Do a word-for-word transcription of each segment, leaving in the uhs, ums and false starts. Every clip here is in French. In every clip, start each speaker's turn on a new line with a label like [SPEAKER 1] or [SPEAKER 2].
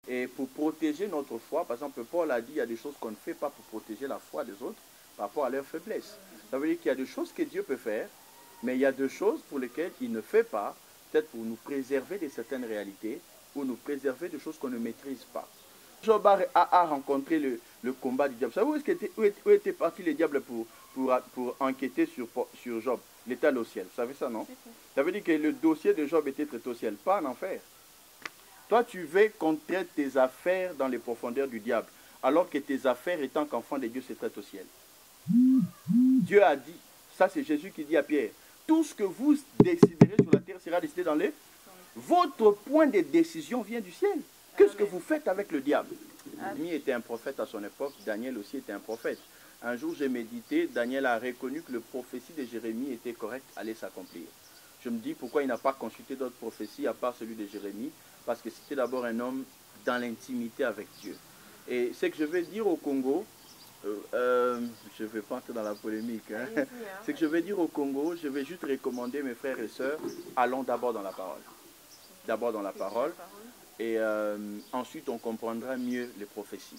[SPEAKER 1] Et pour protéger notre foi, par exemple, Paul a dit il y a des choses qu'on ne fait pas pour protéger la foi des autres par rapport à leur faiblesse. Ça veut dire qu'il y a des choses que Dieu peut faire, mais il y a des choses pour lesquelles il ne fait pas, peut-être pour nous préserver de certaines réalités ou nous préserver de choses qu'on ne maîtrise pas. Job a, a, a rencontré le, le combat du diable. Vous savez où, était, où, était, où était parti le diable pour, pour, pour enquêter sur, sur Job? Il était allé au ciel. Vous savez ça, non? Ça veut dire que le dossier de Job était traité au ciel, pas en enfer. Toi, tu veux qu'on traite tes affaires dans les profondeurs du diable, alors que tes affaires, étant qu'enfant de Dieu, se traitent au ciel. Dieu a dit, ça c'est Jésus qui dit à Pierre, tout ce que vous déciderez sur la terre sera décidé dans les... Votre point de décision vient du ciel. Qu'est-ce que vous faites avec le diable? Jérémie était un prophète à son époque, Daniel aussi était un prophète. Un jour, j'ai médité, Daniel a reconnu que le prophétie de Jérémie était correcte, allait s'accomplir. Je me dis, pourquoi il n'a pas consulté d'autres prophéties à part celui de Jérémie? Parce que c'était d'abord un homme dans l'intimité avec Dieu. Et ce que je vais dire au Congo, euh, euh, je ne vais pas entrer dans la polémique, hein. Hein. Ce que je vais dire au Congo, je vais juste recommander mes frères et sœurs, allons d'abord dans la parole. D'abord dans la parole, et euh, ensuite on comprendra mieux les prophéties.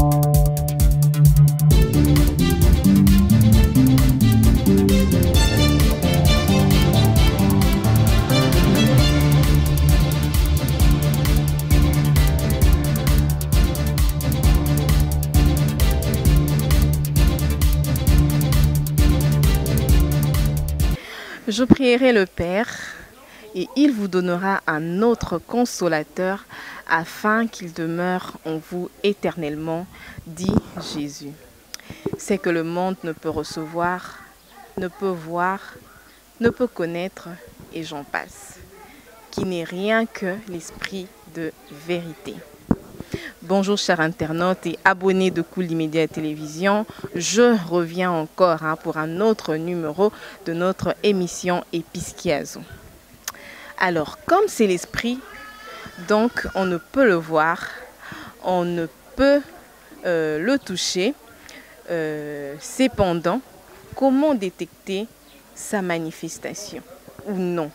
[SPEAKER 2] Je prierai le Père et il vous donnera un autre consolateur afin qu'il demeure en vous éternellement, dit Jésus. C'est que le monde ne peut recevoir, ne peut voir, ne peut connaître, et j'en passe, qui n'est rien que l'esprit de vérité. Bonjour chers internautes et abonnés de Cool Immédiat Télévision. Je reviens encore hein, pour un autre numéro de notre émission Epischiazo. Alors, comme c'est l'esprit, donc on ne peut le voir, on ne peut euh, le toucher. Euh, cependant, comment détecter sa manifestation ou non?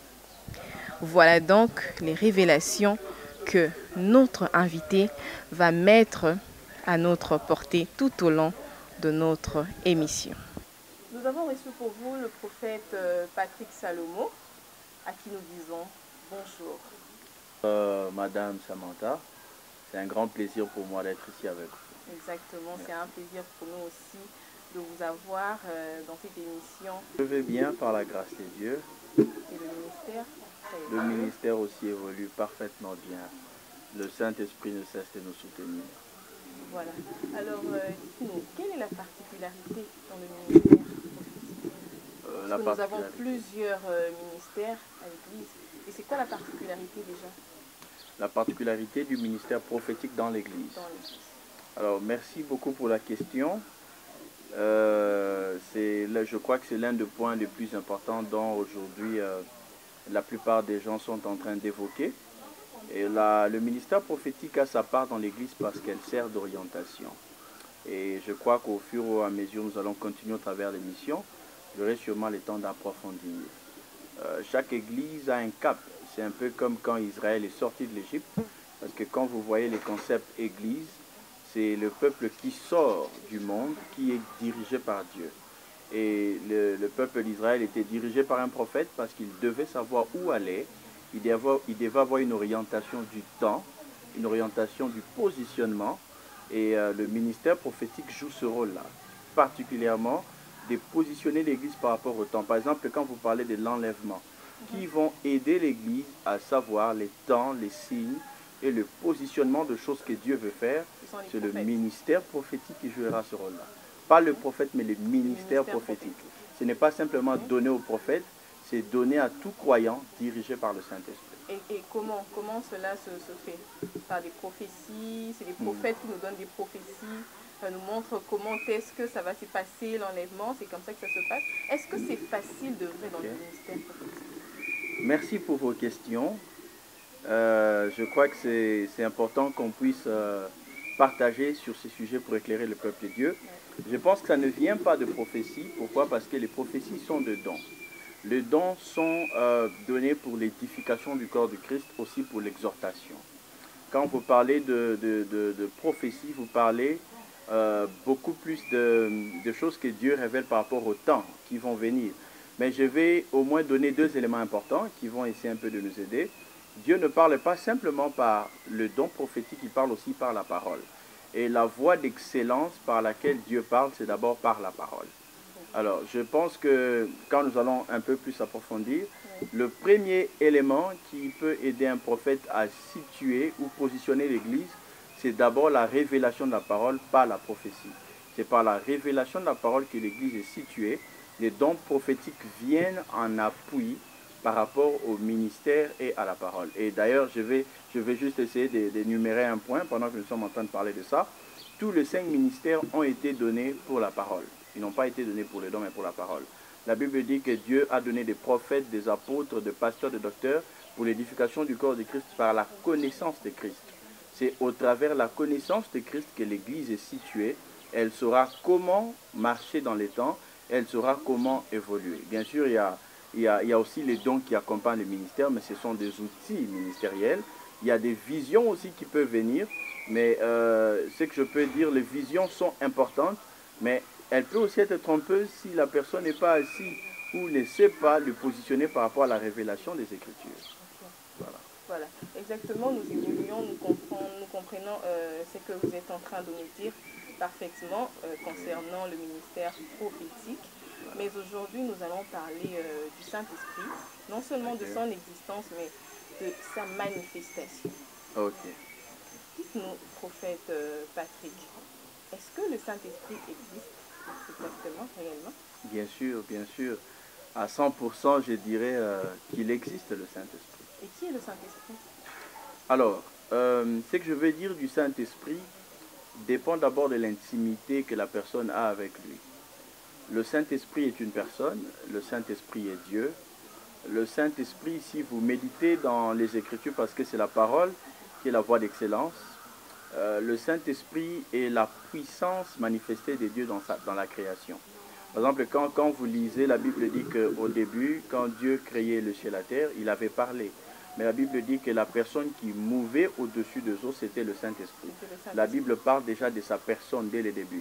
[SPEAKER 2] Voilà donc les révélations que notre invité va mettre à notre portée tout au long de notre émission. Nous avons reçu pour vous le prophète euh, Patrick Salomo, à qui nous disons bonjour.
[SPEAKER 1] Euh, Madame Samantha, c'est un grand plaisir pour moi d'être ici avec vous.
[SPEAKER 2] Exactement, c'est un plaisir pour nous aussi de vous avoir euh, dans cette émission.
[SPEAKER 1] Je vais bien par la grâce de Dieu.
[SPEAKER 2] Et le ministère
[SPEAKER 1] Le ministère aussi évolue parfaitement bien. Le Saint-Esprit ne cesse de nous soutenir.
[SPEAKER 2] Voilà. Alors, euh, dites-nous, quelle est la particularité dans le ministère euh, la Parce que nous avons plusieurs euh, ministères à l'Église. Et c'est quoi la particularité déjà?
[SPEAKER 1] La particularité du ministère prophétique dans l'Église. Alors, merci beaucoup pour la question. Euh, je crois que c'est l'un des points les plus importants dont aujourd'hui euh, la plupart des gens sont en train d'évoquer. Et la, le ministère prophétique a sa part dans l'Église parce qu'elle sert d'orientation. Et je crois qu'au fur et à mesure, nous allons continuer au travers des missions. J'aurai sûrement le temps d'approfondir. Euh, chaque Église a un cap. C'est un peu comme quand Israël est sorti de l'Égypte. Parce que quand vous voyez les concepts Église, c'est le peuple qui sort du monde, qui est dirigé par Dieu. Et le, le peuple d'Israël était dirigé par un prophète parce qu'il devait savoir où aller. Il devait, avoir, il devait avoir une orientation du temps, une orientation du positionnement. Et euh, le ministère prophétique joue ce rôle-là, particulièrement de positionner l'Église par rapport au temps. Par exemple, quand vous parlez de l'enlèvement, mm-hmm. qui vont aider l'Église à savoir les temps, les signes et le positionnement de choses que Dieu veut faire, c'est le ministère prophétique qui jouera ce rôle-là. Pas le prophète, mais le ministère, le ministère prophétique. prophétique. Ce n'est pas simplement mm-hmm. donné au prophète, c'est donné à tout croyant dirigé par le Saint-Esprit.
[SPEAKER 2] Et, et comment, comment cela se, se fait? Par des prophéties, c'est les prophètes mmh. qui nous donnent des prophéties, ça nous montre comment est-ce que ça va se passer, l'enlèvement, c'est comme ça que ça se passe. Est-ce que c'est facile de vrai dans okay. le ministère prophétique?
[SPEAKER 1] Merci pour vos questions. Euh, je crois que c'est important qu'on puisse euh, partager sur ces sujets pour éclairer le peuple de Dieu. Ouais. Je pense que ça ne vient pas de prophétie. Pourquoi? Parce que les prophéties sont de dons. Les dons sont euh, donnés pour l'édification du corps de Christ, aussi pour l'exhortation. quand vous parlez de, de, de, de prophétie, vous parlez euh, beaucoup plus de, de choses que Dieu révèle par rapport au temps qui vont venir. Mais je vais au moins donner deux éléments importants qui vont essayer un peu de nous aider. Dieu ne parle pas simplement par le don prophétique, il parle aussi par la parole. Et la voie d'excellence par laquelle Dieu parle, c'est d'abord par la parole. Alors, je pense que quand nous allons un peu plus approfondir, le premier élément qui peut aider un prophète à situer ou positionner l'Église, c'est d'abord la révélation de la parole par la prophétie. C'est par la révélation de la parole que l'Église est située. Les dons prophétiques viennent en appui par rapport au ministère et à la parole. Et d'ailleurs, je vais, je vais juste essayer d'énumérer un point pendant que nous sommes en train de parler de ça. Tous les cinq ministères ont été donnés pour la parole. Ils n'ont pas été donnés pour les dons, mais pour la parole. La Bible dit que Dieu a donné des prophètes, des apôtres, des pasteurs, des docteurs pour l'édification du corps de Christ par la connaissance de Christ. C'est au travers de la connaissance de Christ que l'Église est située. Elle saura comment marcher dans les temps, elle saura comment évoluer. Bien sûr, il y a, il y a, il y a aussi les dons qui accompagnent le ministère, mais ce sont des outils ministériels. Il y a des visions aussi qui peuvent venir, mais euh, ce que je peux dire, les visions sont importantes, mais elle peut aussi être trompeuse si la personne n'est pas assise ou ne sait pas le positionner par rapport à la révélation des Écritures. Voilà.
[SPEAKER 2] Voilà, exactement, nous évoluons, nous comprenons, nous comprenons euh, ce que vous êtes en train de nous dire parfaitement euh, concernant le ministère prophétique. Mais aujourd'hui, nous allons parler euh, du Saint-Esprit, non seulement de son existence, mais de sa manifestation.
[SPEAKER 1] Ok.
[SPEAKER 2] Dites-nous, prophète euh, Patrick, est-ce que le Saint-Esprit existe exactement, réellement?
[SPEAKER 1] Bien sûr, bien sûr. À cent pour cent, je dirais euh, qu'il existe le Saint-Esprit.
[SPEAKER 2] Et qui est le Saint-Esprit?
[SPEAKER 1] Alors, euh, ce que je veux dire du Saint-Esprit dépend d'abord de l'intimité que la personne a avec lui. Le Saint-Esprit est une personne, le Saint-Esprit est Dieu. Le Saint-Esprit, si vous méditez dans les Écritures, parce que c'est la parole qui est la voie d'excellence, euh, le Saint-Esprit est la puissance manifestée de Dieu dans, sa, dans la création. Par exemple, quand, quand vous lisez, la Bible dit qu'au début, quand Dieu créait le ciel et la terre, il avait parlé. Mais la Bible dit que la personne qui mouvait au-dessus des eaux, c'était le Saint-Esprit. La Bible parle déjà de sa personne dès le début.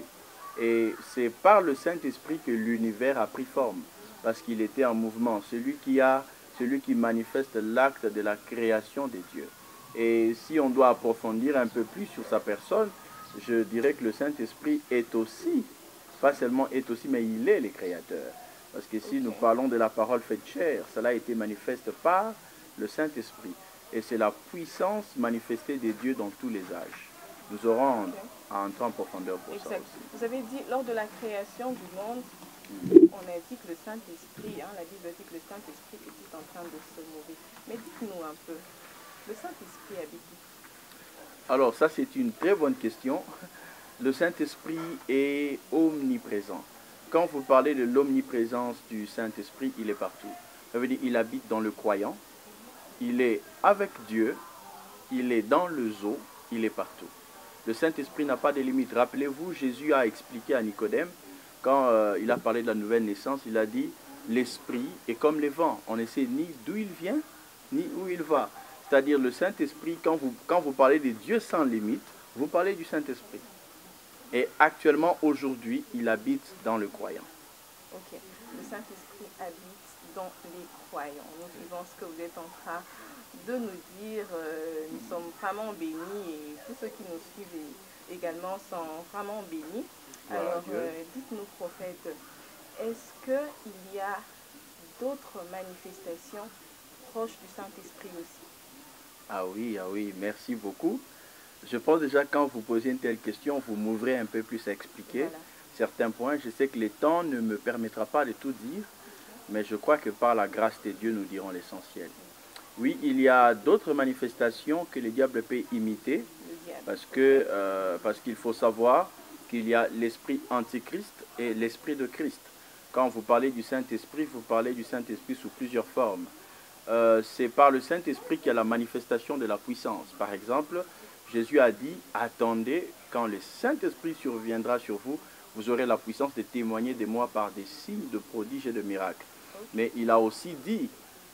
[SPEAKER 1] Et c'est par le Saint-Esprit que l'univers a pris forme, parce qu'il était en mouvement. Celui qui, a, celui qui manifeste l'acte de la création des dieux. Et si on doit approfondir un peu plus sur sa personne, je dirais que le Saint-Esprit est aussi, pas seulement est aussi, mais il est le Créateur. Parce que si nous parlons de la parole faite chair, cela a été manifeste par le Saint-Esprit. Et c'est la puissance manifestée des dieux dans tous les âges. Nous aurons à entrer en profondeur pour
[SPEAKER 2] exact.
[SPEAKER 1] ça aussi.
[SPEAKER 2] Vous avez dit, lors de la création du monde,
[SPEAKER 1] Mm.
[SPEAKER 2] on a dit que le Saint-Esprit, hein, la Bible dit que le Saint-Esprit était en train de se mouvoir. Mais dites-nous un peu, le Saint-Esprit habite où?
[SPEAKER 1] Alors ça c'est une très bonne question. Le Saint-Esprit est omniprésent. Quand vous parlez de l'omniprésence du Saint-Esprit, il est partout. Ça veut dire qu'il habite dans le croyant, il est avec Dieu, il est dans le zoo, il est partout. Le Saint-Esprit n'a pas de limite. Rappelez-vous, Jésus a expliqué à Nicodème, quand euh, il a parlé de la nouvelle naissance, il a dit, l'Esprit est comme les vents. On ne sait ni d'où il vient, ni où il va. C'est-à-dire le Saint-Esprit, quand vous, quand vous parlez de Dieu sans limite, vous parlez du Saint-Esprit. Et actuellement, aujourd'hui, il habite dans le croyant.
[SPEAKER 2] Ok. Le Saint-Esprit habite dans les croyants. Nous suivons ce que vous êtes en train de nous dire. Euh, nous sommes vraiment bénis et tous ceux qui nous suivent également sont vraiment bénis.
[SPEAKER 1] Voilà,
[SPEAKER 2] Alors,
[SPEAKER 1] Dieu.
[SPEAKER 2] euh, dites-nous, prophète, est-ce qu'il y a d'autres manifestations proches du Saint-Esprit aussi?
[SPEAKER 1] Ah oui, ah oui, merci beaucoup. Je pense déjà quand vous posez une telle question, vous m'ouvrez un peu plus à expliquer
[SPEAKER 2] Voilà.
[SPEAKER 1] certains points. Je sais que le temps ne me permettra pas de tout dire, mais je crois que par la grâce de Dieu, nous dirons l'essentiel. Oui, il y a d'autres manifestations que le diable peut imiter,
[SPEAKER 2] Le diable.
[SPEAKER 1] parce que euh, parce qu'il faut savoir qu'il y a l'esprit antichrist et l'esprit de Christ. Quand vous parlez du Saint-Esprit, vous parlez du Saint-Esprit sous plusieurs formes. Euh, c'est par le Saint-Esprit qu'il y a la manifestation de la puissance. Par exemple, Jésus a dit, attendez, quand le Saint-Esprit surviendra sur vous, vous aurez la puissance de témoigner de moi par des signes, de prodiges et de miracles. Mais il a aussi dit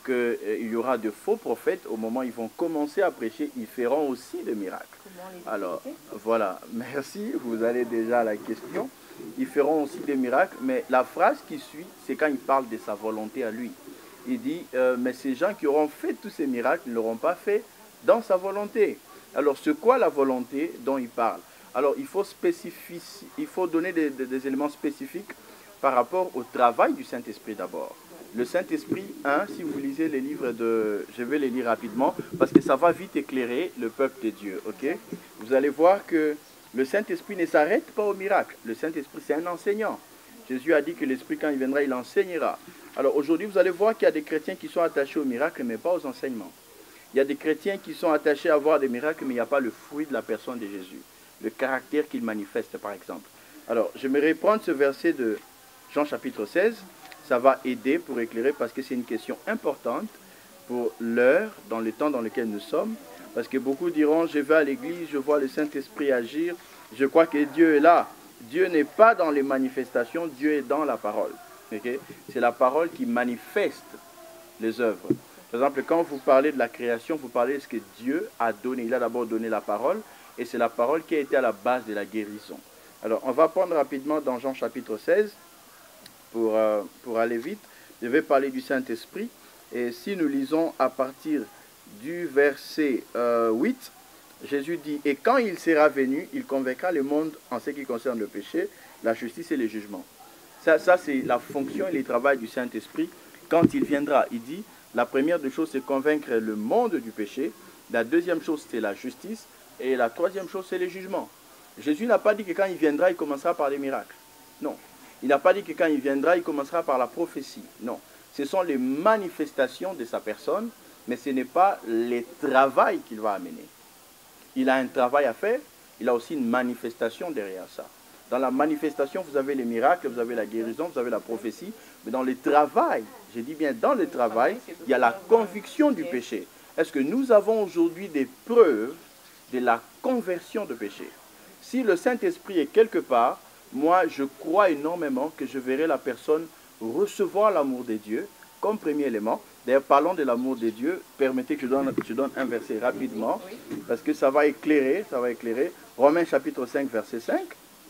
[SPEAKER 1] qu'il euh, y aura de faux prophètes. Au moment où ils vont commencer à prêcher, ils feront aussi des miracles. Alors, voilà, merci, vous allez déjà à la question. Ils feront aussi des miracles, mais la phrase qui suit, c'est quand il parle de sa volonté à lui. Il dit, euh, mais ces gens qui auront fait tous ces miracles ne l'auront pas fait dans sa volonté. Alors, c'est quoi la volonté dont il parle? Alors, il faut, spécifier, il faut donner des, des, des éléments spécifiques par rapport au travail du Saint-Esprit d'abord. Le Saint-Esprit, hein, si vous lisez les livres de... Je vais les lire rapidement, parce que ça va vite éclairer le peuple de Dieu, ok? Vous allez voir que le Saint-Esprit ne s'arrête pas au miracle. Le Saint-Esprit, c'est un enseignant. Jésus a dit que l'Esprit, quand il viendra, il enseignera. Alors aujourd'hui, vous allez voir qu'il y a des chrétiens qui sont attachés au miracle, mais pas aux enseignements. Il y a des chrétiens qui sont attachés à voir des miracles, mais il n'y a pas le fruit de la personne de Jésus. Le caractère qu'il manifeste, par exemple. Alors, j'aimerais prendre ce verset de Jean chapitre seize. Ça va aider pour éclairer, parce que c'est une question importante pour l'heure, dans le temps dans lequel nous sommes. Parce que beaucoup diront, je vais à l'église, je vois le Saint-Esprit agir, je crois que Dieu est là. Dieu n'est pas dans les manifestations, Dieu est dans la parole. Okay? C'est la parole qui manifeste les œuvres. Par exemple, quand vous parlez de la création, vous parlez de ce que Dieu a donné. Il a d'abord donné la parole, et c'est la parole qui a été à la base de la guérison. Alors, on va prendre rapidement dans Jean chapitre seize, pour, euh, pour aller vite. Je vais parler du Saint-Esprit, et si nous lisons à partir du verset euh, huit, Jésus dit, « Et quand il sera venu, il convaincra le monde en ce qui concerne le péché, la justice et le jugement. » Ça, ça c'est la fonction et le travail du Saint-Esprit quand il viendra. Il dit, la première des choses, c'est convaincre le monde du péché. La deuxième chose, c'est la justice. Et la troisième chose, c'est le jugement. Jésus n'a pas dit que quand il viendra, il commencera par des miracles. Non. Il n'a pas dit que quand il viendra, il commencera par la prophétie. Non. Ce sont les manifestations de sa personne, mais ce n'est pas le travail qu'il va amener. Il a un travail à faire, il a aussi une manifestation derrière ça. Dans la manifestation, vous avez les miracles, vous avez la guérison, vous avez la prophétie. Mais dans le travail, je dis bien dans le travail, il y a la conviction du péché. Est-ce que nous avons aujourd'hui des preuves de la conversion de péché? Si le Saint-Esprit est quelque part, moi je crois énormément que je verrai la personne recevoir l'amour de Dieu comme premier élément. D'ailleurs, parlons de l'amour de Dieu. Permettez que je donne, je donne un verset rapidement, parce que ça va éclairer, ça va éclairer. Romains chapitre cinq, verset cinq.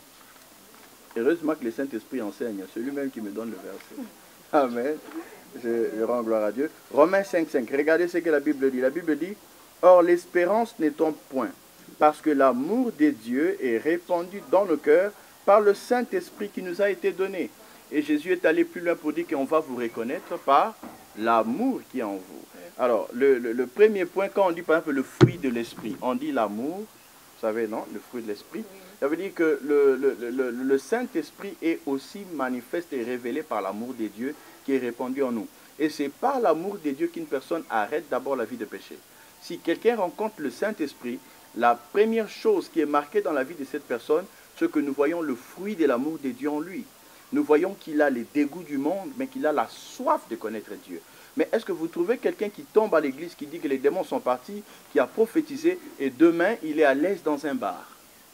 [SPEAKER 1] Heureusement que le Saint-Esprit enseigne, celui-même qui me donne le verset. Amen. Je, je rends gloire à Dieu. Romains cinq, cinq. Regardez ce que la Bible dit. La Bible dit, « Or l'espérance ne tombe point, parce que l'amour de Dieu est répandu dans nos cœurs par le Saint-Esprit qui nous a été donné. » Et Jésus est allé plus loin pour dire qu'on va vous reconnaître par l'amour qui est en vous. Alors, le, le, le premier point, quand on dit par exemple le fruit de l'esprit, on dit l'amour, vous savez, non, le fruit de l'esprit. Ça veut dire que le, le, le, le Saint-Esprit est aussi manifeste et révélé par l'amour de Dieu qui est répandu en nous. Et c'est par l'amour de Dieu qu'une personne arrête d'abord la vie de péché. Si quelqu'un rencontre le Saint-Esprit, la première chose qui est marquée dans la vie de cette personne, c'est que nous voyons le fruit de l'amour de Dieu en lui. Nous voyons qu'il a les dégoûts du monde, mais qu'il a la soif de connaître Dieu. Mais est-ce que vous trouvez quelqu'un qui tombe à l'église, qui dit que les démons sont partis, qui a prophétisé, et demain, il est à l'aise dans un bar?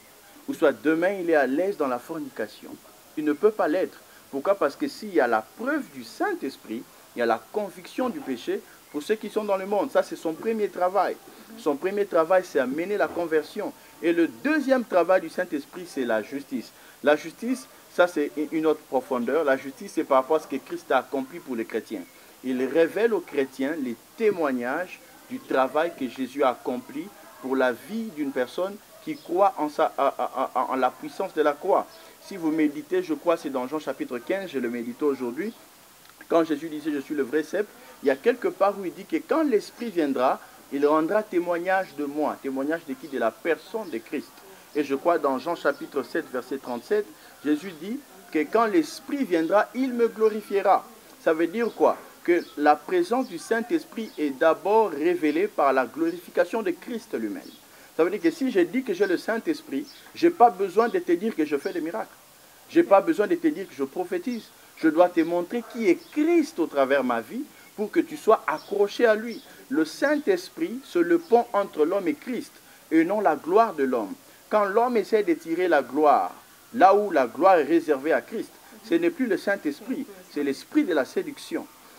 [SPEAKER 1] Ou soit demain, il est à l'aise dans la fornication? Il ne peut pas l'être. Pourquoi? Parce que s'il y a la preuve du Saint-Esprit, il y a la conviction du péché pour ceux qui sont dans le monde. Ça, c'est son premier travail. Son premier travail, c'est amener la conversion. Et le deuxième travail du Saint-Esprit, c'est la justice. La justice, ça c'est une autre profondeur. La justice, c'est par rapport à ce que Christ a accompli pour les chrétiens. Il révèle aux chrétiens les témoignages du travail que Jésus a accompli pour la vie d'une personne qui croit en, sa, en, en, en la puissance de la croix. Si vous méditez, je crois, c'est dans Jean chapitre quinze, je le médite aujourd'hui, quand Jésus disait « Je suis le vrai cep », il y a quelque part où il dit que quand l'Esprit viendra, il rendra témoignage de moi. Témoignage de qui? De la personne de Christ. Et je crois dans Jean chapitre sept, verset trente-sept, Jésus dit que quand l'Esprit viendra, il me glorifiera. Ça veut dire quoi? Que la présence du Saint-Esprit est d'abord révélée par la glorification de Christ lui-même. Ça veut dire que si je dis que j'ai le Saint-Esprit, je n'ai pas besoin de te dire que je fais des miracles. Je n'ai pas besoin de te dire que je prophétise. Je dois te montrer qui est Christ au travers de ma vie pour que tu sois accroché à lui. Le Saint-Esprit, c'est le pont entre l'homme et Christ et non la gloire de l'homme. Quand l'homme essaie de tirer la gloire, là où la gloire est réservée à Christ, ce n'est plus le Saint-Esprit, c'est l'esprit de la séduction.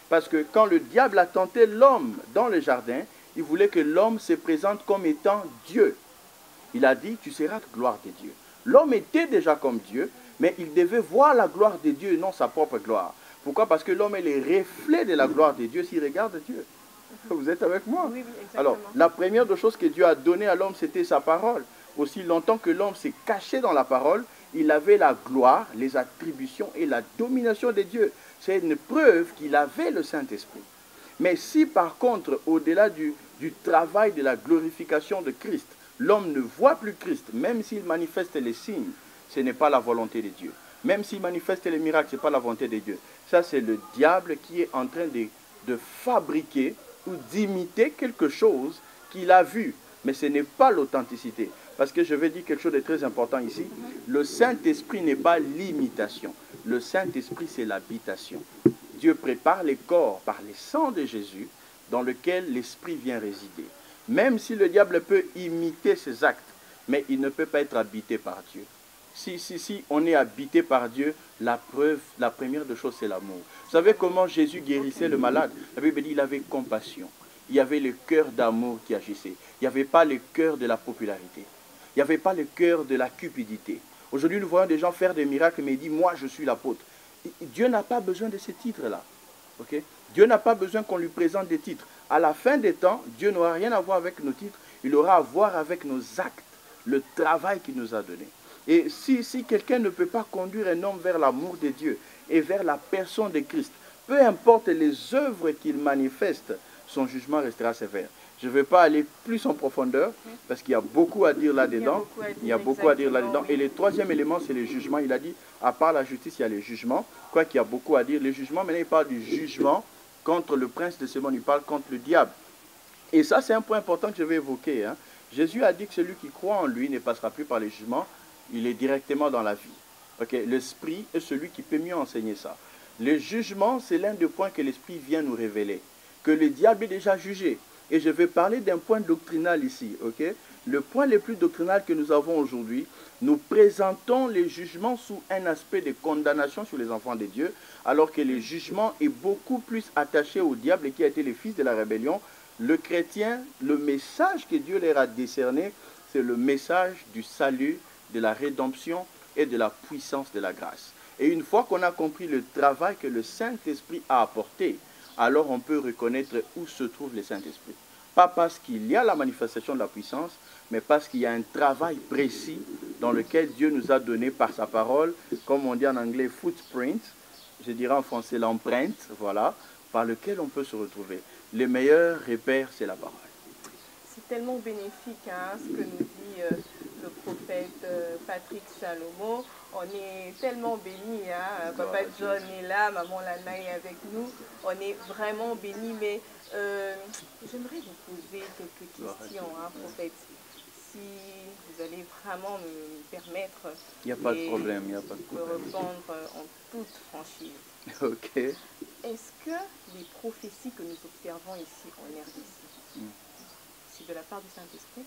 [SPEAKER 1] Parce que quand le diable a tenté l'homme dans le jardin, il voulait que l'homme se présente comme étant Dieu. Il a dit, tu seras gloire de Dieu. L'homme était déjà comme Dieu, mais il devait voir la gloire de Dieu et non sa propre gloire. Pourquoi? Parce que l'homme est le reflet de la gloire de Dieu s'il regarde Dieu. Vous êtes avec moi?
[SPEAKER 2] Oui, oui, exactement.
[SPEAKER 1] Alors, la première des choses que Dieu a donnée à l'homme, c'était sa parole. Aussi longtemps que l'homme s'est caché dans la parole, il avait la gloire, les attributions et la domination de Dieu. C'est une preuve qu'il avait le Saint-Esprit. Mais si par contre, au-delà du, du travail de la glorification de Christ, l'homme ne voit plus Christ, même s'il manifeste les signes, ce n'est pas la volonté de Dieu. Même s'il manifeste les miracles, ce n'est pas la volonté de Dieu. Ça, c'est le diable qui est en train de, de fabriquer ou d'imiter quelque chose qu'il a vu. Mais ce n'est pas l'authenticité. Parce que je vais dire quelque chose de très important ici. Le Saint-Esprit n'est pas l'imitation. Le Saint-Esprit, c'est l'habitation. Dieu prépare les corps par le sang de Jésus dans lequel l'Esprit vient résider. Même si le diable peut imiter ses actes, mais il ne peut pas être habité par Dieu. Si, si, si on est habité par Dieu, la preuve, la première des choses, c'est l'amour. Vous savez comment Jésus guérissait le malade? La Bible dit qu'il avait compassion. Il y avait le cœur d'amour qui agissait. Il n'y avait pas le cœur de la popularité. Il n'y avait pas le cœur de la cupidité. Aujourd'hui, nous voyons des gens faire des miracles, mais ils disent, moi, je suis l'apôtre. Dieu n'a pas besoin de ces titres-là. Okay? Dieu n'a pas besoin qu'on lui présente des titres. À la fin des temps, Dieu n'aura rien à voir avec nos titres. Il aura à voir avec nos actes, le travail qu'il nous a donné. Et si, si quelqu'un ne peut pas conduire un homme vers l'amour de Dieu et vers la personne de Christ, peu importe les œuvres qu'il manifeste, son jugement restera sévère. Je ne vais pas aller plus en profondeur parce qu'il y a beaucoup à dire là-dedans. Il y a beaucoup à dire là-dedans. Et le troisième élément, c'est le jugement. Il a dit, à part la justice, il y a les jugements. Quoi qu'il y a beaucoup à dire. Les jugements, maintenant, il parle du jugement contre le prince de ce monde. Il parle contre le diable. Et ça, c'est un point important que je vais évoquer. Hein. Jésus a dit que celui qui croit en lui ne passera plus par les jugements. Il est directement dans la vie. Okay? L'esprit est celui qui peut mieux enseigner ça. Le jugement, c'est l'un des points que l'esprit vient nous révéler. Que le diable est déjà jugé. Et je vais parler d'un point doctrinal ici. Okay? Le point le plus doctrinal que nous avons aujourd'hui, nous présentons les jugements sous un aspect de condamnation sur les enfants de Dieu, alors que le jugement est beaucoup plus attaché au diable qui a été le fils de la rébellion. Le chrétien, le message que Dieu leur a décerné, c'est le message du salut, de la rédemption et de la puissance de la grâce. Et une fois qu'on a compris le travail que le Saint-Esprit a apporté, alors on peut reconnaître où se trouve le Saint-Esprit. Pas parce qu'il y a la manifestation de la puissance, mais parce qu'il y a un travail précis dans lequel Dieu nous a donné par sa parole, comme on dit en anglais, footprint, je dirais en français l'empreinte, voilà, par lequel on peut se retrouver. Le meilleur repère, c'est la parole.
[SPEAKER 2] C'est tellement bénéfique hein, ce que nous dit euh, le prophète euh, Patrick Salomon. On est tellement bénis, hein. Papa John est là, maman Lana est avec nous. On est vraiment bénis, mais euh, j'aimerais vous poser quelques questions, hein, prophète. Si vous allez vraiment me permettre
[SPEAKER 1] il n'y a pas de problème, il n'y a pas de problème.
[SPEAKER 2] de répondre en toute franchise.
[SPEAKER 1] Ok.
[SPEAKER 2] Est-ce que les prophéties que nous observons ici en R D C, mm. c'est de la part du Saint-Esprit?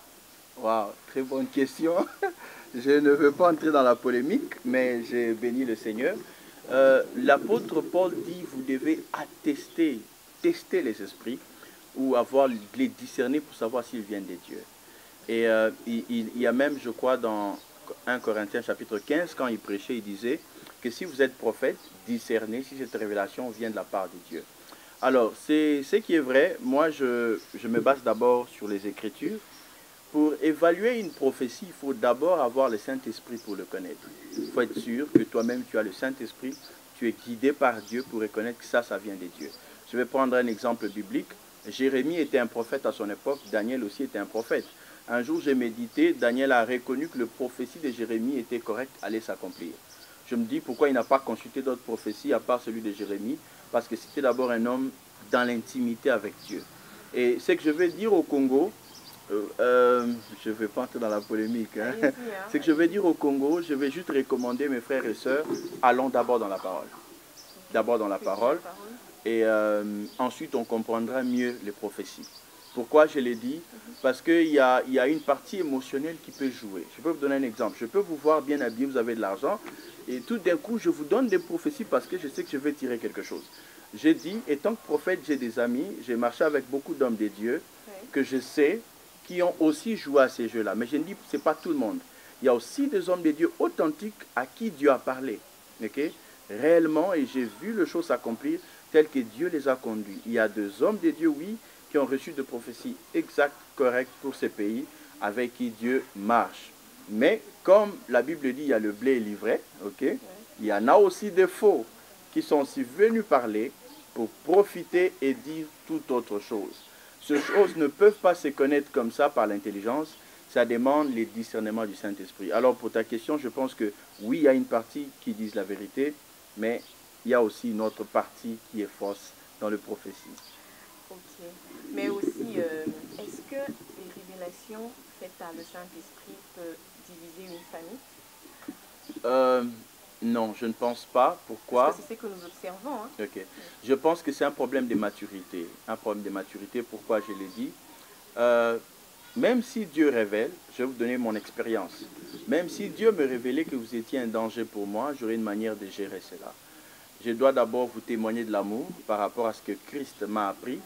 [SPEAKER 1] Waouh, très bonne question. Je ne veux pas entrer dans la polémique, mais j'ai béni le Seigneur. Euh, L'apôtre Paul dit, vous devez attester, tester les esprits, ou avoir les discerner pour savoir s'ils viennent de Dieu. Et euh, il, il y a même, je crois, dans un Corinthiens chapitre quinze, quand il prêchait, il disait que si vous êtes prophète, discernez si cette révélation vient de la part de Dieu. Alors, c'est ce qui est vrai. Moi, je, je me base d'abord sur les Écritures. Pour évaluer une prophétie, il faut d'abord avoir le Saint-Esprit pour le connaître. Il faut être sûr que toi-même, tu as le Saint-Esprit, tu es guidé par Dieu pour reconnaître que ça, ça vient de Dieu. Je vais prendre un exemple biblique. Jérémie était un prophète à son époque, Daniel aussi était un prophète. Un jour, j'ai médité, Daniel a reconnu que la prophétie de Jérémie était correcte, allait s'accomplir. Je me dis, pourquoi il n'a pas consulté d'autres prophéties à part celui de Jérémie? Parce que c'était d'abord un homme dans l'intimité avec Dieu. Et ce que je vais dire au Congo, Euh, euh, je ne vais pas entrer dans la polémique. Hein. Hein. Ce que je vais dire au Congo, je vais juste recommander mes frères et sœurs, allons d'abord dans la parole. D'abord dans la parole. Et euh, ensuite, on comprendra mieux les prophéties. Pourquoi je l'ai dit? Parce qu'il y a, y a une partie émotionnelle qui peut jouer. Je peux vous donner un exemple. Je peux vous voir bien habillé, vous avez de l'argent. Et tout d'un coup, je vous donne des prophéties parce que je sais que je vais tirer quelque chose. J'ai dit, étant que prophète, j'ai des amis, j'ai marché avec beaucoup d'hommes de Dieu,
[SPEAKER 2] Oui.
[SPEAKER 1] que je sais, qui ont aussi joué à ces jeux-là. Mais je ne dis que ce n'est pas tout le monde. Il y a aussi des hommes de Dieu authentiques à qui Dieu a parlé. Okay? Réellement, et j'ai vu les choses s'accomplir telles que Dieu les a conduits. Il y a des hommes de Dieu, oui, qui ont reçu des prophéties exactes, correctes pour ces pays, avec qui Dieu marche. Mais comme la Bible dit, il y a le blé et l'ivraie, okay? Oui. Il y en a aussi des faux qui sont aussi venus parler pour profiter et dire toute autre chose. Ces choses ne peuvent pas se connaître comme ça par l'intelligence, ça demande les discernements du Saint-Esprit. Alors pour ta question, je pense que oui, il y a une partie qui disent la vérité, mais il y a aussi une autre partie qui est fausse dans le prophétie.
[SPEAKER 2] Ok. Mais aussi, euh, est-ce que les révélations faites par le Saint-Esprit peuvent diviser une famille?
[SPEAKER 1] euh, Non, je ne pense pas. Pourquoi?
[SPEAKER 2] Parce que c'est ce que nous observons. Hein.
[SPEAKER 1] Okay. Je pense que c'est un problème de maturité. Un problème de maturité, pourquoi je l'ai dit? Euh, même si Dieu révèle, je vais vous donner mon expérience. Même si Dieu me révélait que vous étiez un danger pour moi, j'aurais une manière de gérer cela. Je dois d'abord vous témoigner de l'amour par rapport à ce que Christ m'a appris.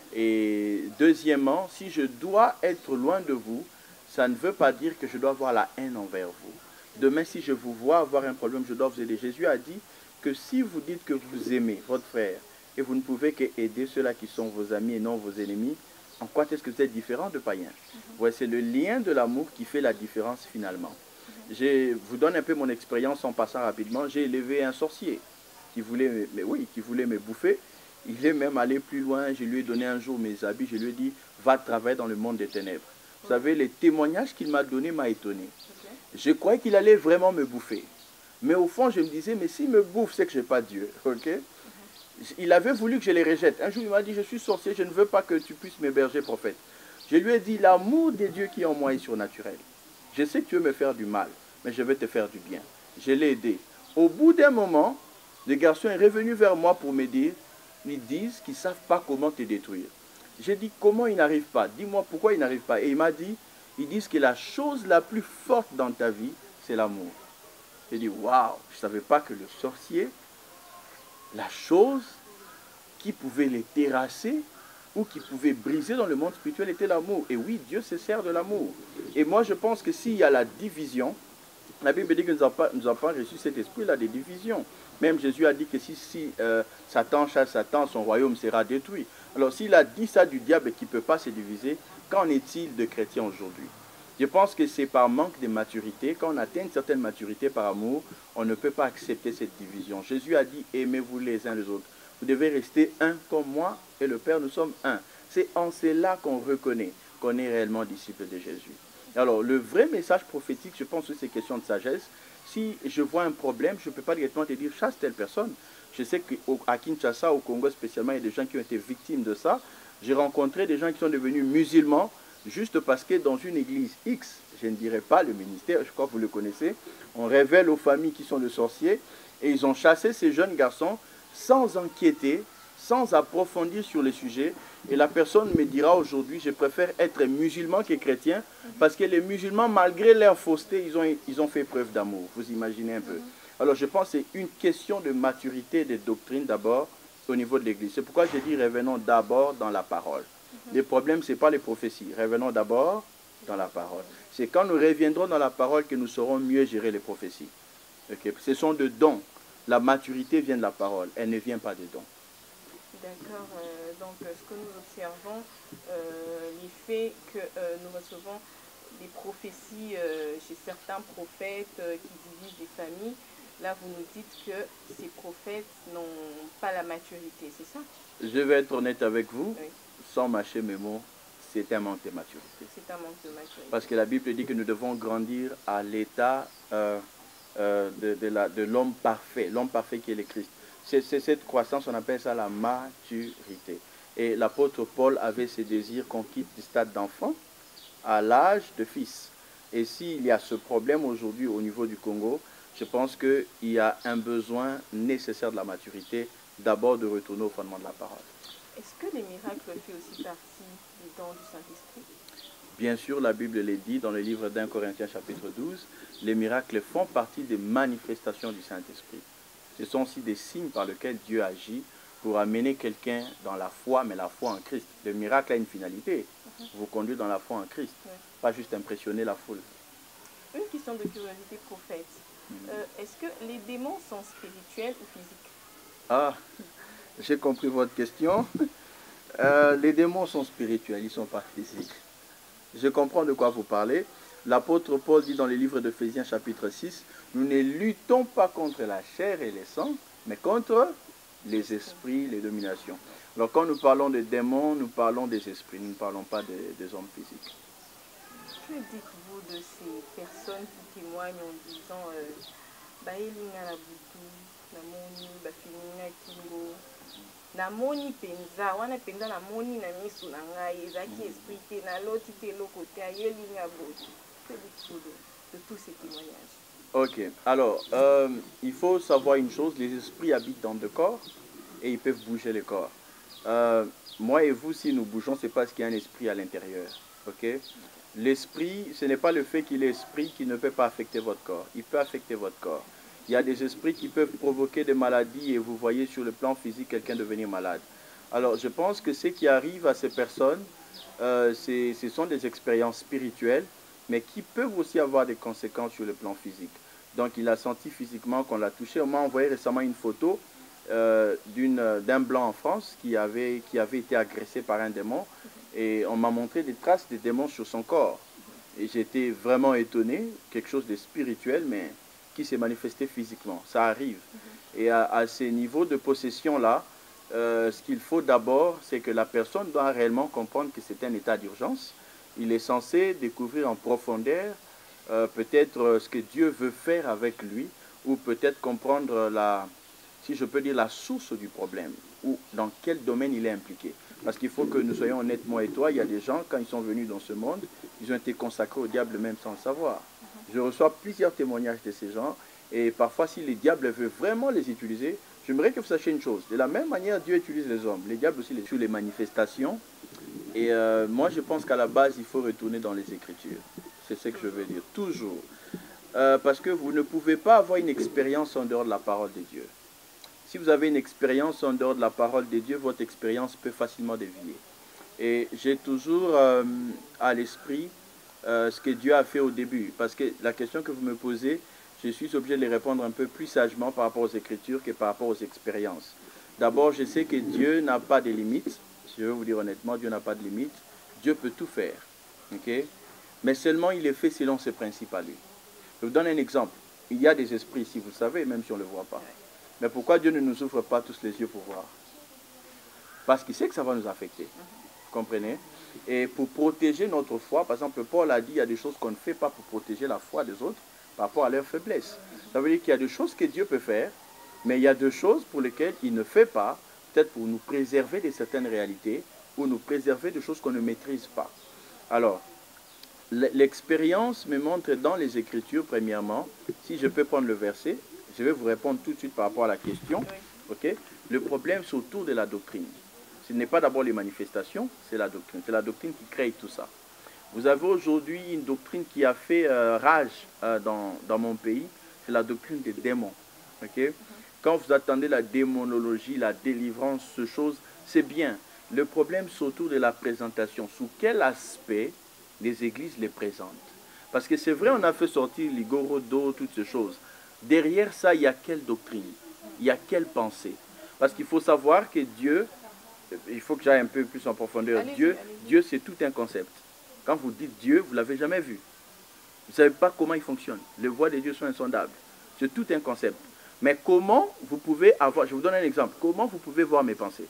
[SPEAKER 1] Et deuxièmement, si je dois être loin de vous, ça ne veut pas dire que je dois avoir la haine envers vous. Demain, si je vous vois avoir un problème, je dois vous aider. Jésus a dit que si vous dites que vous aimez votre frère et vous ne pouvez qu'aider ceux-là qui sont vos amis et non vos ennemis, en quoi est-ce que vous êtes différent de païens? Mm-hmm. Ouais, c'est le lien de l'amour qui fait la différence finalement. Mm-hmm. Je vous donne un peu mon expérience en passant rapidement. J'ai élevé un sorcier qui voulait, mais oui, qui voulait me bouffer. Il est même allé plus loin. Je lui ai donné un jour mes habits. Je lui ai dit, va travailler dans le monde des ténèbres. Mm-hmm. Vous savez, les témoignages qu'il m'a donnés m'a étonné. Okay. Je croyais qu'il allait vraiment me bouffer. Mais au fond, je me disais, mais s'il me bouffe, c'est que je n'ai pas Dieu. Okay? Il avait voulu que je les rejette. Un jour, il m'a dit, je suis sorcier, je ne veux pas que tu puisses m'héberger, prophète. Je lui ai dit, l'amour de Dieu qui est en moi est surnaturel. Je sais que tu veux me faire du mal, mais je vais te faire du bien. Je l'ai aidé. Au bout d'un moment, le garçon est revenu vers moi pour me dire, ils disent qu'ils ne savent pas comment te détruire. J'ai dit, comment ils n'arrivent pas? Dis-moi pourquoi ils n'arrivent pas. Et il m'a dit, ils disent que la chose la plus forte dans ta vie, c'est l'amour. J'ai dit, waouh, je ne savais pas que le sorcier, la chose qui pouvait les terrasser ou qui pouvait briser dans le monde spirituel était l'amour. Et oui, Dieu se sert de l'amour. Et moi, je pense que s'il y a la division, la Bible dit que nous n'avons pas, pas reçu cet esprit-là de division. Même Jésus a dit que si, si euh, Satan chasse Satan, son royaume sera détruit. Alors s'il a dit ça du diable et qu'il ne peut pas se diviser, qu'en est-il de chrétiens aujourd'hui? Je pense que c'est par manque de maturité. Quand on atteint une certaine maturité par amour, on ne peut pas accepter cette division. Jésus a dit, aimez-vous les uns les autres. Vous devez rester un comme moi et le Père, nous sommes un. C'est en cela qu'on reconnaît qu'on est réellement disciple de Jésus. Alors, le vrai message prophétique, je pense que c'est question de sagesse. Si je vois un problème, je ne peux pas directement te dire, chasse telle personne. Je sais qu'à Kinshasa, au Congo spécialement, il y a des gens qui ont été victimes de ça. J'ai rencontré des gens qui sont devenus musulmans juste parce que dans une église X, je ne dirais pas le ministère, je crois que vous le connaissez, on révèle aux familles qui sont des sorciers et ils ont chassé ces jeunes garçons sans enquêter, sans approfondir sur le sujet. Et la personne me dira aujourd'hui, je préfère être musulman que chrétien, parce que les musulmans, malgré leur fausseté, ils ont, ils ont fait preuve d'amour. Vous imaginez un peu. Alors je pense que c'est une question de maturité des doctrines d'abord au niveau de l'Église. C'est pourquoi j'ai dit revenons d'abord dans la parole. Le problème, ce n'est pas les prophéties. Revenons d'abord dans la parole. C'est quand nous reviendrons dans la parole que nous saurons mieux gérer les prophéties. Okay? Ce sont de dons. La maturité vient de la parole, elle ne vient pas des dons.
[SPEAKER 2] D'accord. Euh, donc, ce que nous observons, euh, l'effet que euh, nous recevons des prophéties euh, chez certains prophètes euh, qui divisent des familles, là, vous nous dites que ces prophètes n'ont pas la maturité, c'est ça?
[SPEAKER 1] Je vais être honnête avec vous,
[SPEAKER 2] oui.
[SPEAKER 1] Sans mâcher mes mots, c'est un manque de maturité.
[SPEAKER 2] C'est un manque de maturité.
[SPEAKER 1] Parce que la Bible dit que nous devons grandir à l'état euh, euh, de, de, la, de l'homme parfait, l'homme parfait qui est le Christ. C'est, c'est cette croissance, on appelle ça la maturité. Et l'apôtre Paul avait ce désir qu'on quitte du stade d'enfant à l'âge de fils. Et s'il y a ce problème aujourd'hui au niveau du Congo, je pense qu'il y a un besoin nécessaire de la maturité, d'abord de retourner au fondement de la parole.
[SPEAKER 2] Est-ce que les miracles font aussi partie des dons du Saint-Esprit?
[SPEAKER 1] Bien sûr, la Bible le dit dans le livre d'un Corinthiens chapitre douze, les miracles font partie des manifestations du Saint-Esprit. Ce sont aussi des signes par lesquels Dieu agit pour amener quelqu'un dans la foi, mais la foi en Christ. Le miracle a une finalité, uh-huh. vous conduire dans la foi en Christ, ouais. Pas juste impressionner la foule.
[SPEAKER 2] Une question de curiosité, prophète. Mm-hmm. euh, Est-ce que les démons sont spirituels ou physiques?
[SPEAKER 1] Ah, j'ai compris votre question. euh, les démons sont spirituels, ils ne sont pas physiques. Je comprends de quoi vous parlez. L'apôtre Paul dit dans les livres d'Éphésiens chapitre six, nous ne luttons pas contre la chair et les sangs, mais contre les esprits, les dominations. Alors quand nous parlons de démons, nous parlons des esprits, nous ne parlons pas des, des hommes physiques.
[SPEAKER 2] Que dites-vous de ces personnes qui témoignent en disant Baelinga la butu, namoni, bafininga kingo, namoni penza, wana penza namoni na misu na ngai, ezaki esprit te, na loti te loko te, ayelinga botu. Que dites-vous de, de tous ces témoignages?
[SPEAKER 1] Ok, alors, euh, il faut savoir une chose, les esprits habitent dans le corps et ils peuvent bouger le corps. Euh, moi et vous, si nous bougeons, c'est parce qu'il y a un esprit à l'intérieur. Ok? L'esprit, ce n'est pas le fait qu'il est esprit qui ne peut pas affecter votre corps. Il peut affecter votre corps. Il y a des esprits qui peuvent provoquer des maladies et vous voyez sur le plan physique quelqu'un devenir malade. Alors, je pense que ce qui arrive à ces personnes, euh, ce sont des expériences spirituelles, mais qui peuvent aussi avoir des conséquences sur le plan physique. Donc, il a senti physiquement qu'on l'a touché. On m'a envoyé récemment une photo euh, d'un blanc en France qui avait, qui avait été agressé par un démon. Et on m'a montré des traces des démons sur son corps. Et j'étais vraiment étonné, quelque chose de spirituel, mais qui s'est manifesté physiquement. Ça arrive. Et à, à ces niveaux de possession-là, euh, ce qu'il faut d'abord, c'est que la personne doit réellement comprendre que c'est un état d'urgence. Il est censé découvrir en profondeur euh, peut-être euh, ce que Dieu veut faire avec lui, ou peut-être comprendre la, si je peux dire, la source du problème, ou dans quel domaine il est impliqué. Parce qu'il faut que nous soyons honnêtes, moi et toi, il y a des gens, quand ils sont venus dans ce monde, ils ont été consacrés au diable même sans le savoir. Je reçois plusieurs témoignages de ces gens, et parfois si les diables veulent vraiment les utiliser, j'aimerais que vous sachiez une chose. De la même manière, Dieu utilise les hommes. Les diables aussi les sur les manifestations. Et euh, moi, je pense qu'à la base, il faut retourner dans les Écritures. C'est ce que je veux dire, toujours. Euh, parce que vous ne pouvez pas avoir une expérience en dehors de la parole de Dieu. Si vous avez une expérience en dehors de la parole de Dieu, votre expérience peut facilement dévier. Et j'ai toujours euh, à l'esprit euh, ce que Dieu a fait au début. Parce que la question que vous me posez, je suis obligé de les répondre un peu plus sagement par rapport aux Écritures que par rapport aux expériences. D'abord, je sais que Dieu n'a pas de limites. Je veux vous dire honnêtement, Dieu n'a pas de limites. Dieu peut tout faire. Okay? Mais seulement il est fait selon ses principes à lui. Je vous donne un exemple. Il y a des esprits ici, vous le savez, même si on ne le voit pas. Mais pourquoi Dieu ne nous ouvre pas tous les yeux pour voir? Parce qu'il sait que ça va nous affecter. Vous comprenez? Et pour protéger notre foi, par exemple, Paul a dit, il y a des choses qu'on ne fait pas pour protéger la foi des autres par rapport à leur faiblesse. Ça veut dire qu'il y a des choses que Dieu peut faire, mais il y a des choses pour lesquelles il ne fait pas, peut-être pour nous préserver de certaines réalités, ou nous préserver de choses qu'on ne maîtrise pas. Alors, l'expérience me montre dans les Écritures, premièrement, si je peux prendre le verset, je vais vous répondre tout de suite par rapport à la question. Okay? Le problème, c'est autour de la doctrine. Ce n'est pas d'abord les manifestations, c'est la doctrine. C'est la doctrine qui crée tout ça. Vous avez aujourd'hui une doctrine qui a fait euh, rage euh, dans, dans mon pays, c'est la doctrine des démons. Okay? Quand vous attendez la démonologie, la délivrance, ce chose, c'est bien. Le problème, c'est autour de la présentation. Sous quel aspect les églises les présentent? Parce que c'est vrai, on a fait sortir l'Igorodo, toutes ces choses. Derrière ça, il y a quelle doctrine? Il y a quelle pensée? Parce qu'il faut savoir que Dieu, il faut que j'aille un peu plus en profondeur.
[SPEAKER 2] Allez-y,
[SPEAKER 1] Dieu,
[SPEAKER 2] allez-y.
[SPEAKER 1] Dieu c'est tout un concept. Quand vous dites Dieu, vous ne l'avez jamais vu. Vous ne savez pas comment il fonctionne. Les voies de Dieu sont insondables. C'est tout un concept. Mais comment vous pouvez avoir, je vous donne un exemple, comment vous pouvez voir mes pensées?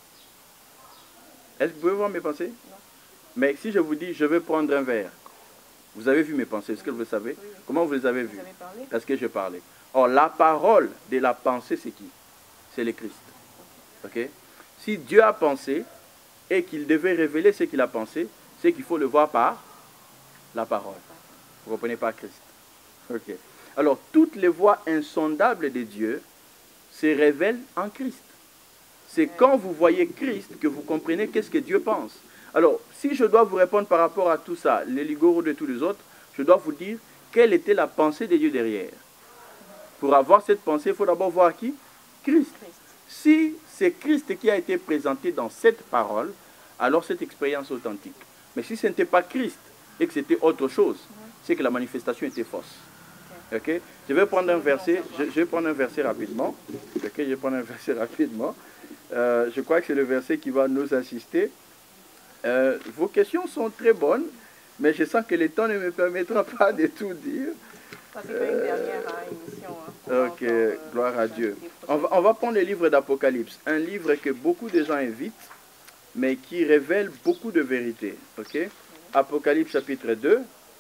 [SPEAKER 1] Est-ce que vous pouvez voir mes pensées?
[SPEAKER 2] Non.
[SPEAKER 1] Mais si je vous dis, je vais prendre un verre, vous avez vu mes pensées, est-ce que vous le savez?
[SPEAKER 2] Oui, oui.
[SPEAKER 1] Comment vous les avez vues?
[SPEAKER 2] Vous avez parlé?
[SPEAKER 1] Parce que je parlais. Or, la parole de la pensée, c'est qui? C'est le Christ. Ok? Si Dieu a pensé et qu'il devait révéler ce qu'il a pensé, c'est qu'il faut le voir par la parole. Vous ne comprenez pas Christ? Ok. Alors, toutes les voies insondables de Dieu se révèlent en Christ. C'est quand vous voyez Christ que vous comprenez qu'est-ce que Dieu pense. Alors, si je dois vous répondre par rapport à tout ça, les ligoros de tous les autres, je dois vous dire quelle était la pensée de Dieu derrière. Pour avoir cette pensée, il faut d'abord voir qui? Christ. Si c'est Christ qui a été présenté dans cette parole, alors cette expérience est authentique. Mais si ce n'était pas Christ et que c'était autre chose, c'est que la manifestation était fausse. Okay? Je vais prendre un verset, je, je vais prendre un verset rapidement. Okay? Je vais prendre un verset rapidement. Euh, je crois que c'est le verset qui va nous assister. Euh, vos questions sont très bonnes, mais je sens que le temps ne me permettra pas de tout dire.
[SPEAKER 2] Ça, c'est pas une dernière hein, émission.
[SPEAKER 1] Hein. Ok, encore, euh, gloire à Dieu. On va, on va prendre le livre d'Apocalypse, un livre que beaucoup de gens invitent, mais qui révèle beaucoup de vérités. Okay? Apocalypse chapitre deux.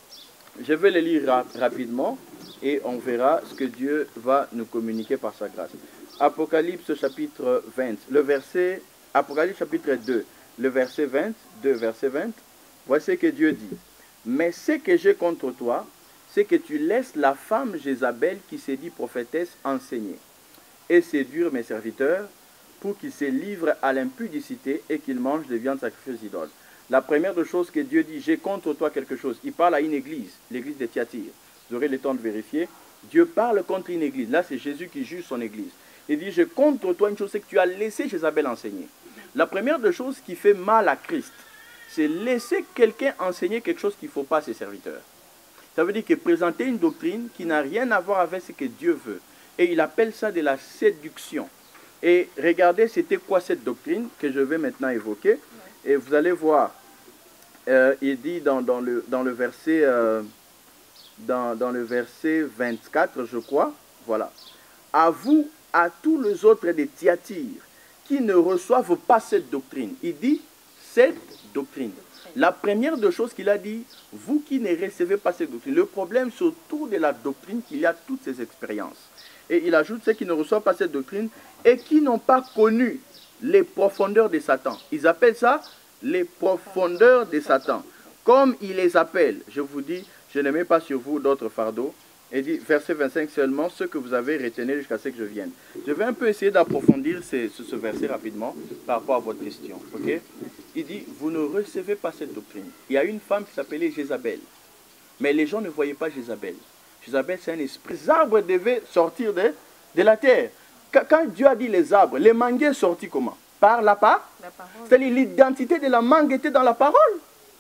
[SPEAKER 1] Je vais le lire rap rapidement et on verra ce que Dieu va nous communiquer par sa grâce. Apocalypse chapitre vingt, le verset, Apocalypse chapitre deux, le verset vingt, deux, verset vingt. Voici ce que Dieu dit. Mais ce que j'ai contre toi, c'est que tu laisses la femme Jézabel qui s'est dit prophétesse enseigner et séduire mes serviteurs pour qu'ils se livrent à l'impudicité et qu'ils mangent des viandes sacrifiées aux idoles. La première des choses que Dieu dit, j'ai contre toi quelque chose. Il parle à une église, l'église de Thyatire. Vous aurez le temps de vérifier. Dieu parle contre une église. Là, c'est Jésus qui juge son église. Il dit, j'ai contre toi une chose, c'est que tu as laissé Jézabel enseigner. La première des choses qui fait mal à Christ, c'est laisser quelqu'un enseigner quelque chose qu'il ne faut pas à ses serviteurs. Ça veut dire que présenter une doctrine qui n'a rien à voir avec ce que Dieu veut. Et il appelle ça de la séduction. Et regardez, c'était quoi cette doctrine que je vais maintenant évoquer. Et vous allez voir, euh, il dit dans, dans, le, dans, le verset, euh, dans, dans le verset vingt-quatre, je crois, voilà. À vous, à tous les autres des Thyatire, qui ne reçoivent pas cette doctrine. Il dit cette doctrine. La première des choses qu'il a dit, vous qui ne recevez pas cette doctrine. Le problème, c'est autour de la doctrine qu'il y a toutes ces expériences. Et il ajoute ceux qui ne reçoivent pas cette doctrine et qui n'ont pas connu les profondeurs de Satan. Ils appellent ça les profondeurs de Satan. Comme il les appelle, je vous dis, je ne mets pas sur vous d'autres fardeaux. Et dit, verset vingt-cinq seulement, ce que vous avez retenu jusqu'à ce que je vienne. Je vais un peu essayer d'approfondir ce, ce, ce verset rapidement par rapport à votre question. Okay? Il dit, vous ne recevez pas cette doctrine. Il y a une femme qui s'appelait Jézabel. Mais les gens ne voyaient pas Jézabel. Jézabel, c'est un esprit. Les arbres devaient sortir de, de la terre. Quand Dieu a dit les arbres, les manguiers sortis comment? Par la, par la parole. C'est-à-dire l'identité de la mangue était dans la parole.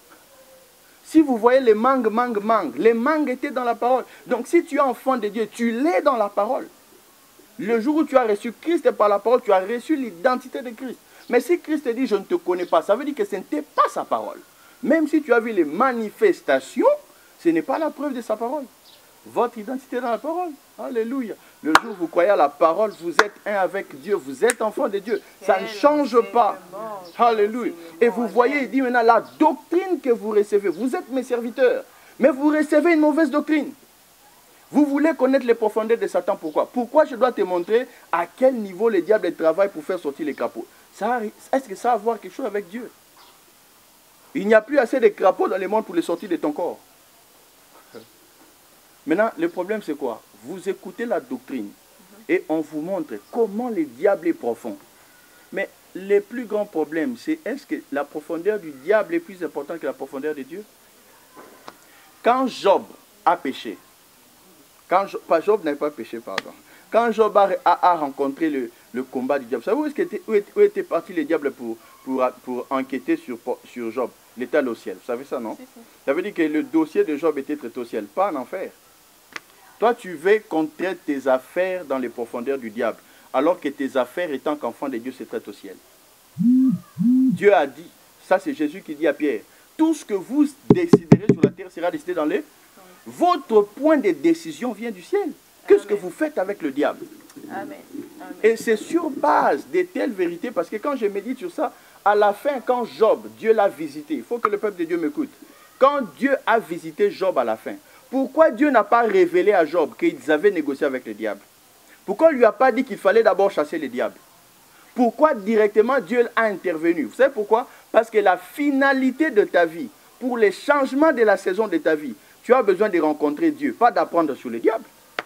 [SPEAKER 1] Si vous voyez les mangues, mangues, mangues, les mangues étaient dans la parole. Donc si tu es enfant de Dieu, tu l'es dans la parole. Le jour où tu as reçu Christ par la parole, tu as reçu l'identité de Christ. Mais si Christ te dit, je ne te connais pas, ça veut dire que ce n'était pas sa parole. Même si tu as vu les manifestations, ce n'est pas la preuve de sa parole. Votre identité est dans la parole. Alléluia. Le jour où vous croyez à la parole, vous êtes un avec Dieu. Vous êtes enfant de Dieu. Ça ne change pas. Alléluia. Et vous voyez, il dit maintenant, la doctrine que vous recevez, vous êtes mes serviteurs, mais vous recevez une mauvaise doctrine. Vous voulez connaître les profondeurs de Satan. Pourquoi? Pourquoi je dois te montrer à quel niveau le diable travaille pour faire sortir les crapauds? Est-ce que ça a à voir quelque chose avec Dieu? Il n'y a plus assez de crapauds dans le monde pour les sortir de ton corps. Maintenant, le problème c'est quoi? Vous écoutez la doctrine et on vous montre comment le diable est profond. Mais le plus grand problème, c'est est-ce que la profondeur du diable est plus importante que la profondeur de Dieu? Quand Job a péché, quand Job, pas Job n'a pas péché, pardon. Quand Job a, a, a rencontré le, le combat du diable, vous savez où, est était, où, était, où était parti le diable pour, pour, pour enquêter sur, sur Job? Il était allé au ciel. Vous savez ça, non? Ça veut dire que le dossier de Job était traité au ciel, pas en enfer. Toi, tu veux qu'on traite tes affaires dans les profondeurs du diable, alors que tes affaires, étant qu'enfant de Dieu, se traitent au ciel. Dieu a dit, ça c'est Jésus qui dit à Pierre, tout ce que vous déciderez sur la terre sera décidé dans les... Votre point de décision vient du ciel. Qu'est-ce que vous faites avec le diable? Amen. Amen. Et c'est sur base de telles vérités, parce que quand je médite sur ça, à la fin, quand Job, Dieu l'a visité, il faut que le peuple de Dieu m'écoute. Quand Dieu a visité Job à la fin, pourquoi Dieu n'a pas révélé à Job qu'ils avaient négocié avec le diable? Pourquoi il ne lui a pas dit qu'il fallait d'abord chasser le diable? Pourquoi directement Dieu a intervenu? Vous savez pourquoi? Parce que la finalité de ta vie, pour les changements de la saison de ta vie, tu as besoin de rencontrer Dieu, pas d'apprendre sur le diable.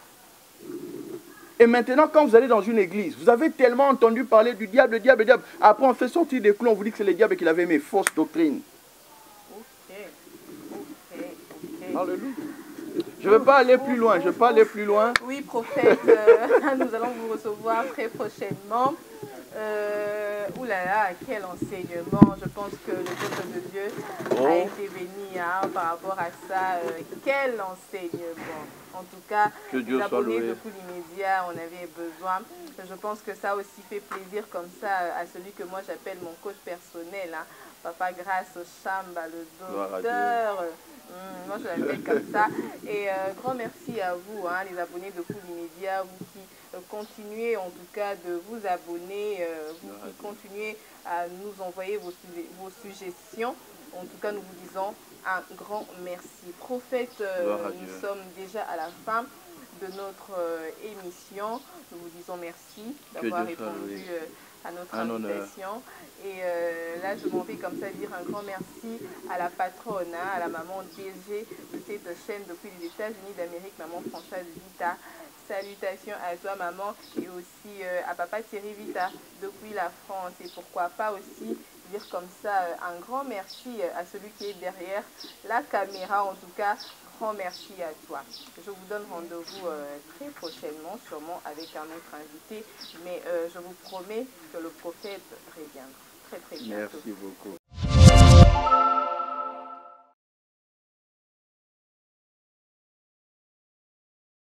[SPEAKER 1] Et maintenant, quand vous allez dans une église, vous avez tellement entendu parler du diable, le diable, le diable. Après, on fait sortir des clous, on vous dit que c'est le diable qui l'avait aimé. Fausse doctrine. Okay. Okay. Okay. Alléluia. Je ne veux pas aller plus loin, je ne veux pas aller plus loin.
[SPEAKER 2] Oui, prophète, euh, nous allons vous recevoir très prochainement. Euh, ouh là là, quel enseignement. Je pense que le peuple de Dieu
[SPEAKER 1] Oh.
[SPEAKER 2] a été béni hein, par rapport à ça. Euh, quel enseignement. En tout cas,
[SPEAKER 1] Que Dieu
[SPEAKER 2] les
[SPEAKER 1] soit
[SPEAKER 2] abonnés
[SPEAKER 1] loué.
[SPEAKER 2] de Cool Immédiat, on avait besoin. Je pense que ça aussi fait plaisir comme ça à celui que moi j'appelle mon coach personnel. Hein. Papa Grâce Chamba, le docteur. Mmh, moi je l'appelle comme ça. Et euh, grand merci à vous, hein, les abonnés de Cool Immédiat, vous qui euh, continuez en tout cas de vous abonner, euh, vous qui continuez à nous envoyer vos, vos suggestions. En tout cas, nous vous disons un grand merci. Prophète, euh, nous sommes déjà à la fin de notre euh, émission. Nous vous disons merci d'avoir répondu euh, à notre un invitation. Honneur. Et euh, là, je m'en vais comme ça dire un grand merci à la patronne, hein, à la maman D G de cette chaîne depuis les États-Unis d'Amérique, maman Françoise Vita. Salutations à toi, maman, et aussi euh, à papa Thierry Vita depuis la France. Et pourquoi pas aussi dire comme ça euh, un grand merci à celui qui est derrière la caméra. En tout cas, grand merci à toi. Je vous donne rendez-vous euh, très prochainement, sûrement avec un autre invité. Mais euh, je vous promets que le prophète reviendra très très bientôt.
[SPEAKER 1] Merci beaucoup.